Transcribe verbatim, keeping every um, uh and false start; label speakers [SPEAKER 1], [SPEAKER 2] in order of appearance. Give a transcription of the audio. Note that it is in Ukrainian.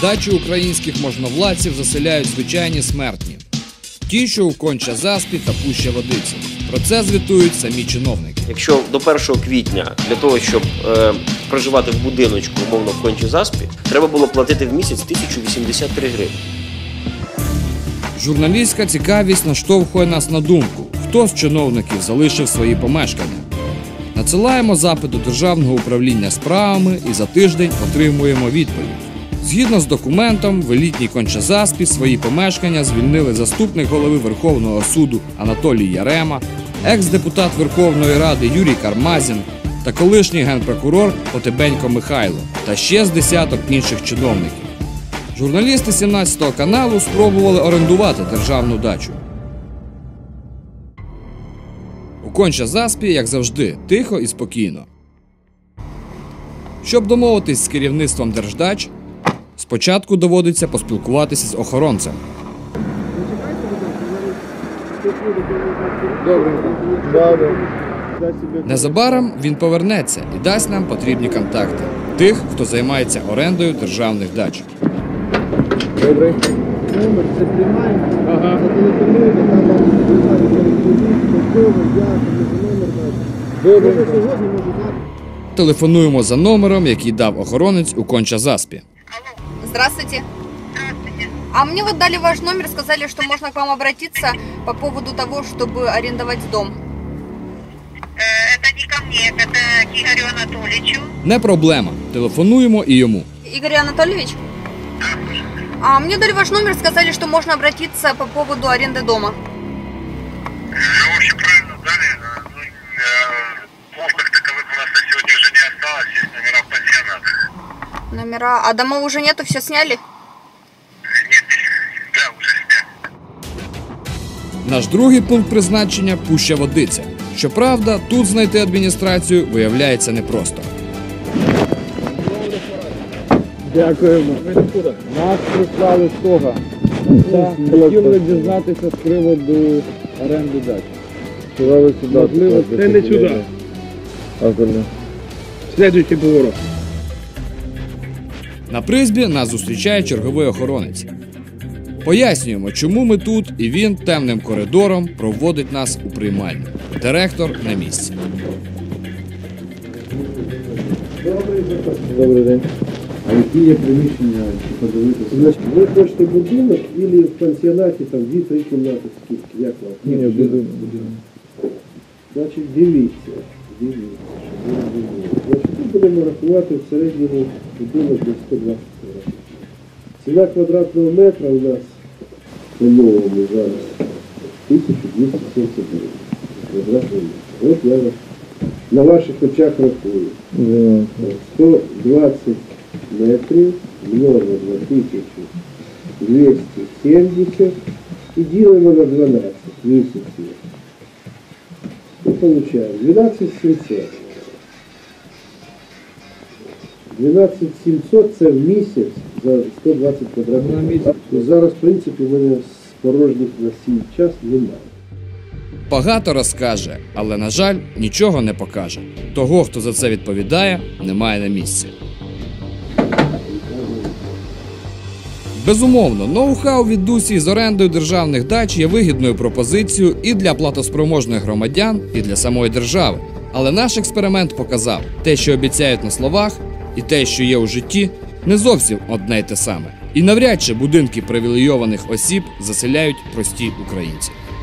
[SPEAKER 1] Дачі українських можновладців заселяють звичайні смертні. Ті, що у Конча-Заспі та Пуща-Водиці. Про це звітують самі чиновники.
[SPEAKER 2] Якщо до першого квітня для того, щоб е, проживати в будиночку, умовно, в Конча-Заспі, треба було платити в місяць тисячу вісімдесят три гривні.
[SPEAKER 1] Журналістська цікавість наштовхує нас на думку, хто з чиновників залишив свої помешкання. Надсилаємо запит до Державного управління справами і за тиждень отримуємо відповідь. Згідно з документом, в елітній Конча-Заспі свої помешкання звільнили заступник голови Верховного суду Анатолій Ярема, екс-депутат Верховної Ради Юрій Кармазін та колишній генпрокурор Потебенько Михайло та ще з десяток інших чиновників. Журналісти сімнадцятого каналу спробували орендувати державну дачу. У Конча-Заспі, як завжди, тихо і спокійно. Щоб домовитись з керівництвом держдач, спочатку доводиться поспілкуватися з охоронцем. Незабаром він повернеться і дасть нам потрібні контакти тих, хто займається орендою державних дач.
[SPEAKER 3] Добрий. Номер, це приймаємо. Ага. Зателефонуйте, там вам Добре.
[SPEAKER 1] Телефонуємо за номером, який дав охоронець у Конча-Заспі.
[SPEAKER 4] Здравствуйте. Здравствуйте. А мне вот дали ваш номер, сказали, что можно к вам обратиться по поводу того, чтобы арендовать дом.
[SPEAKER 5] Это не ко мне, это к Игорю Анатольевичу.
[SPEAKER 1] Не проблема. Телефонуємо і йому.
[SPEAKER 4] Игорь Анатольевич? А мне дали ваш номер, сказали, что можно обратиться по поводу аренды дома.
[SPEAKER 5] Ну, вообще правильно дали. Комнат таковых у нас на сегодня уже не осталось, есть номера в пансионатах.
[SPEAKER 4] Номера? А домов уже нету, все сняли?
[SPEAKER 5] Нет, да, уже сняли.
[SPEAKER 1] Наш другий пункт призначення – Пуща-Водиця. Щоправда, тут знайти адміністрацію виявляється непросто.
[SPEAKER 3] Дякуємо. Нас прислали з того. Хотіли дізнатися з приводу оренди дачі. Можливо,
[SPEAKER 6] це не сюди.
[SPEAKER 3] А коли?
[SPEAKER 6] Слідуючий поворот.
[SPEAKER 1] На призбі нас зустрічає черговий охоронець. Пояснюємо, чому ми тут, і він темним коридором проводить нас у приймальню. Директор на місці.
[SPEAKER 3] Добрий день. А які є приміщення, чи подивитися? Значить, ви хочете будинок, або в пансіонаті там дві-три кімнати, скільки, як вас? Ні, ні, будинок. Значить, дивіться, дивіться, що ви розумієте. Значить, тут будемо рахувати в середньому будинок до сто двадцять квадратів. Ціна квадратного метра у нас по-новому зараз тисяча двісті сімдесят гривень. Квадратний метр. От я на ваших очах рахую. сто двадцять метрів множимо на тисячу двісті сімдесят і ділимо на дванадцять місяців. І получаємо дванадцять сімсот. дванадцять сімсот це в місяць за сто двадцять квадратних метрів. Зараз, в принципі, в мене порожніх на цей час немає.
[SPEAKER 1] Багато розкаже, але, на жаль, нічого не покаже. Того, хто за це відповідає, немає на місці. Безумовно, ноу-хау від Дусі з орендою державних дач є вигідною пропозицією і для платоспроможних громадян, і для самої держави. Але наш експеримент показав, те, що обіцяють на словах, і те, що є у житті, не зовсім одне й те саме. І навряд чи будинки привілейованих осіб заселяють прості українці.